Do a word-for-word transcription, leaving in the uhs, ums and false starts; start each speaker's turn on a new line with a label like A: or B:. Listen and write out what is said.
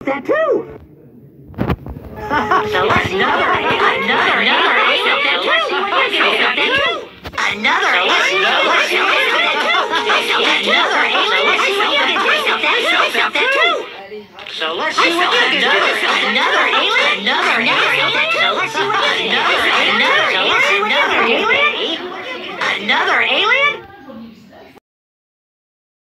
A: that too.
B: So let's another, another, another, I felt that too. I felt that too. Another, I felt that too. I felt that too. Another, I felt that too. I felt that too. So let's see what you can do. Another, another, another, another, so let's see what you can do.